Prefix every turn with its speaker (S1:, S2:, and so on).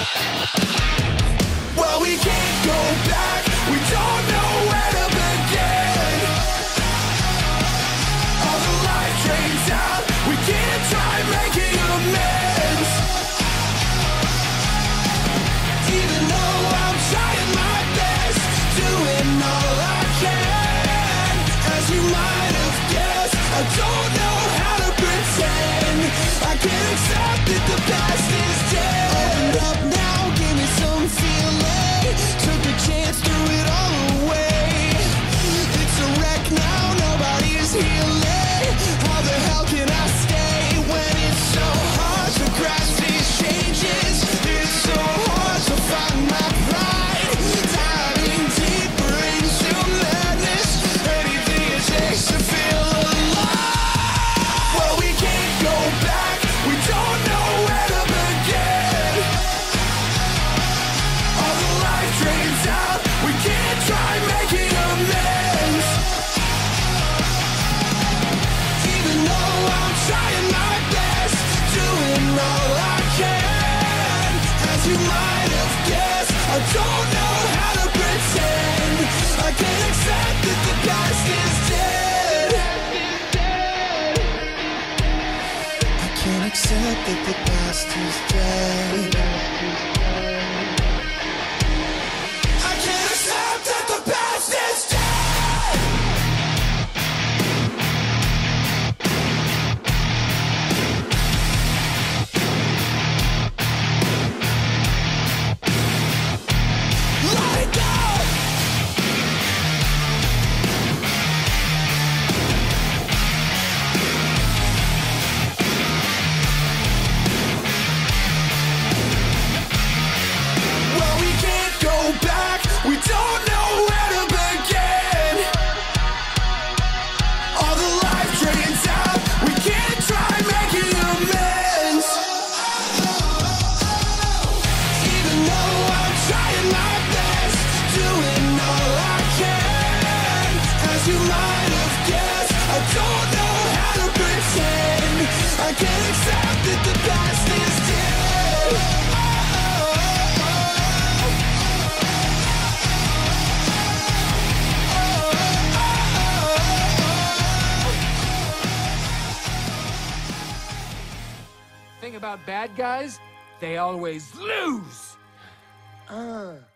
S1: Well, we can't go back, we don't know where to begin. All the life drains out, we can't try making amends. Even though I'm trying my best, doing all I can. As you might have guessed, I don't know how to pretend. I can't accept that the past is dead. Open up now, give me some feeling. Took a chance, threw it all away. It's a wreck now, nobody's healing. How the hell can I stay when it's so hard to grasp these changes? It's so hard to find my pride. Diving deeper into madness. Anything it takes to feel alive. Well, we can't go back, we don't know where to begin. All the life drains out, we can't try making amends. Even though I'm trying my best, doing all I can. As you might have guessed, I don't know how to pretend. I can't accept that the past is dead. I can't accept that the past is dead. I can't accept that the past is dead. Let it go. Well, we can't go back, we don't know where to begin. All the life drains out, we can't try making amends. Even though I'm trying my best, doing all I can. As you might have guessed, I don't know how to pretend. I can't accept that the past is dead.
S2: Thing about bad guys, they always lose.